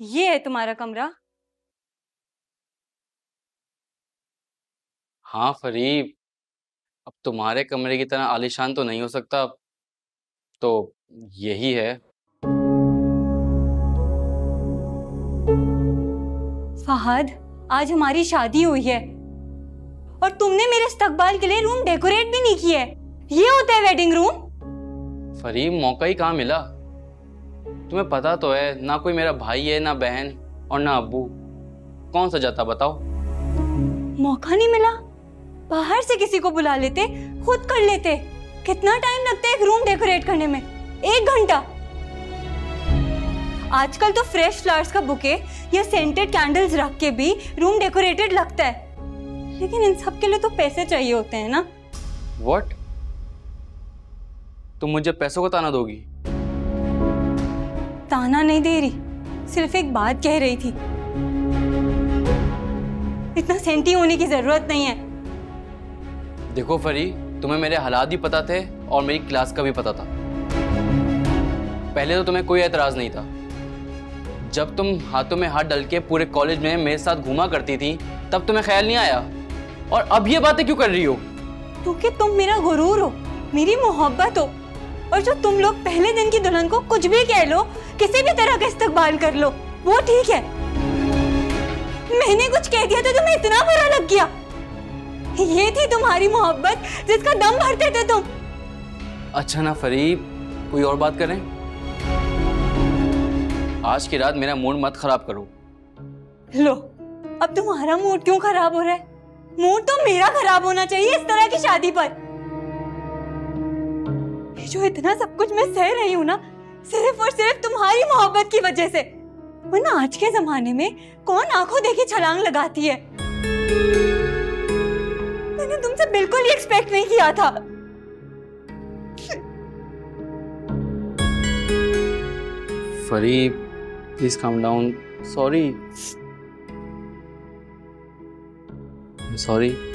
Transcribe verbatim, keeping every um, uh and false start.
ये है तुम्हारा कमरा? हाँ फरीब, अब तुम्हारे कमरे की तरह आलीशान तो नहीं हो सकता, तो यही है। फहद, आज हमारी शादी हुई है और तुमने मेरे इस्तकबाल के लिए रूम डेकोरेट भी नहीं किया है। ये होता है वेडिंग रूम? फरीब, मौका ही कहाँ मिला? तुम्हें पता तो है, ना कोई मेरा भाई है, ना बहन और ना अब्बू। कौन सजाता बताओ? मौका नहीं मिला? बाहर से किसी को बुला लेते, खुद कर लेते। कितना टाइम लगता है एक रूम डेकोरेट करने में? एक घंटा। आजकल तो फ्रेश फ्लावर्स का बुके या सेंटेड कैंडल्स रख के भी रूम डेकोरेटेड लगता है, लेकिन इन सब के लिए तो पैसे चाहिए होते हैं ना। व्हाट? तुम मुझे पैसों का ताना दोगी? ताना नहीं दे रही, सिर्फ एक बात कह रही थी। इतना सेंटी होने की जरूरत नहीं है। देखो फरी, तुम्हें मेरे हालात भी पता थे और मेरी क्लास का भी पता था। पहले तो तुम्हें कोई एतराज नहीं था। जब तुम हाथों में हाथ डाल के पूरे कॉलेज में मेरे साथ घूमा करती थी, तब तुम्हें ख्याल नहीं आया। और अब ये बातें क्यों कर रही हो? क्योंकि तुम मेरा गुरूर हो, मेरी मोहब्बत हो, और जो तुम लोग पहले दिन की दुल्हन को कुछ भी कह लो, किसी भी तरह का इस्तकबाल कर लो, वो ठीक है। मैंने कुछ कह दिया तो तुम्हें इतना बुरा लग गया? ये थी तुम्हारी मोहब्बत जिसका दम भरते थे तुम। अच्छा ना फरीब, कोई और बात करें? आज की रात मेरा मूड मत खराब करो। लो, अब तुम्हारा मूड क्यों खराब हो रहा है? मूड तो मेरा खराब होना चाहिए इस तरह की शादी पर। ये जो इतना सब कुछ मैं सह रही हूँ ना, सिर्फ और सिर्फ तुम्हारी मोहब्बत की वजह से। वरना आज के जमाने में कौन आंखों देखी छलांग लगाती है? मैंने तुमसे बिल्कुल ही एक्सपेक्ट नहीं किया था। फरीब, please calm down. Sorry sorry